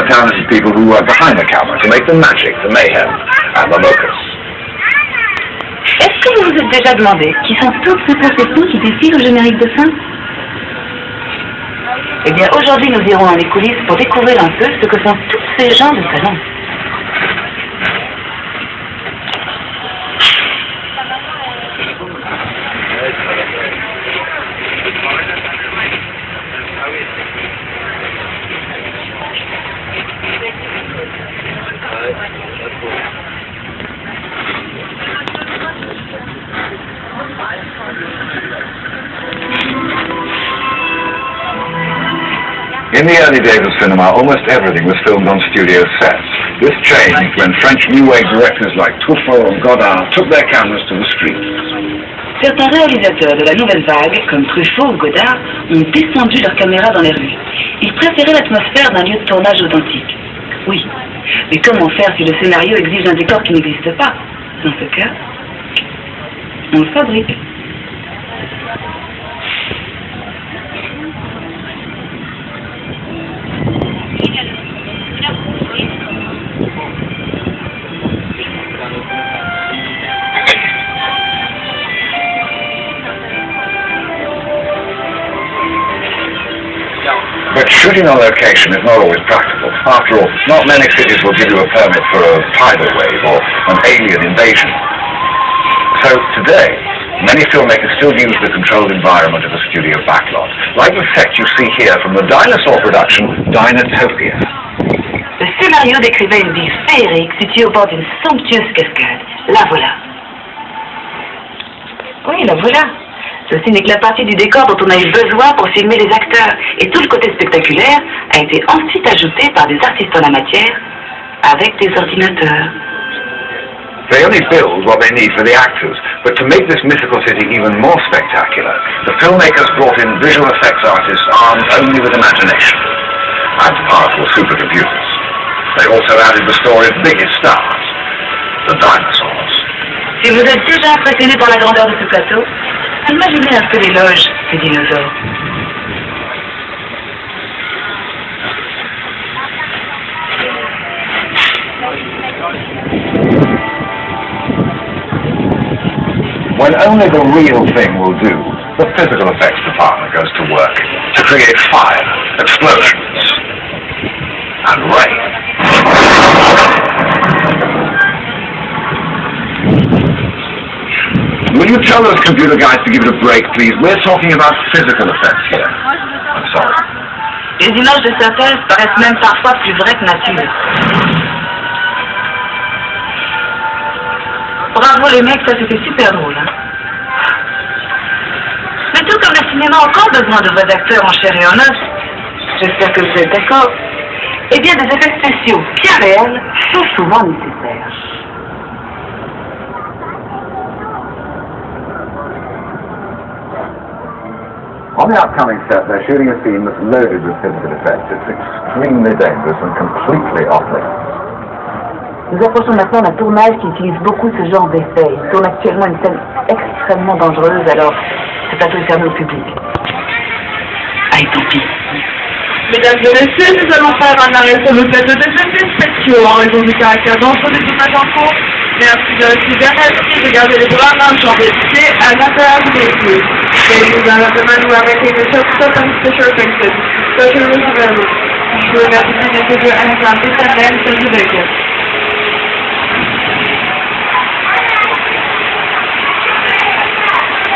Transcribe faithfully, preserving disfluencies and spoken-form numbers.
talented people who work behind the camera to make the magic, the mayhem, and the locus. Est-ce que vous vous êtes déjà demandé qui sont toutes ces personnes qui défilent au générique de fin? Eh bien, aujourd'hui, nous irons dans les coulisses pour découvrir un peu ce que sont tous ces gens de talent. In the early days of cinema, almost everything was filmed on studio sets. This changed when French New Wave directors like Truffaut and Godard took their cameras to the streets. Certains réalisateurs de la nouvelle vague, comme Truffaut ou Godard, ont descendu leurs caméras dans les rues. Ils préféraient l'atmosphère d'un lieu de tournage authentique. Oui, mais comment faire si le scénario exige un décor qui n'existe pas? Dans ce cas, on le fabrique. But shooting on location is not always practical. After all, not many cities will give you a permit for a tidal wave or an alien invasion. So today, many filmmakers still use the controlled environment of a studio backlot, like the set you see here from the dinosaur production Dinotopia. Le scénario décrivait une ville féerique située au bord d'une somptueuse cascade. La voilà. Oui, la voilà. Ceci n'est que la partie du décor dont on a eu besoin pour filmer les acteurs, et tout le côté spectaculaire a été ensuite ajouté par des artistes en la matière, avec des ordinateurs. They only build what they need for the actors, but to make this mythical city even more spectacular, the filmmakers brought in visual effects artists armed only with imagination, and powerful supercomputers. They also added the story's biggest stars, the dinosaurs. Si vous êtes déjà impressionné par la grandeur de ce plateau, imaginez un peu l'éloge des dinosaures. When only the real thing will do, the physical effects department goes to work to create fire, explosions, and rain. Will you tell those computer guys to give it a break, please? We're talking about physical effects here. I'm sorry. Les images de synthèse paraissent même parfois plus vraies que nature. Bravo les mecs, ça c'était super drôle. Hein? Mais tout comme le cinéma a encore besoin de vrais acteurs en chair et en os, j'espère que vous êtes d'accord, eh bien des effets spéciaux bien réels sont souvent nécessaires. On the upcoming set, they're shooting a scene that's loaded with physical effects. It's extremely dangerous and completely off-limits. Nous approchons maintenant d'un tournage qui utilise beaucoup ce genre d'effets. Il tourne actuellement une scène extrêmement dangereuse, alors ce plateau est fermé au public. Aïe, tant pis. Mesdames et messieurs, nous allons faire un arrêt sur le plateau de effets spéciaux en raison du caractère dangereux des tournages en cours. Merci de rester bien assis, de garder les bras mains en vérité à l'intérieur du véhicule. Ladies and gentlemen, we are making a short stop and special effects. Special rules available. Je vous remercie de laisser vos hands en Disneyland sur le véhicule.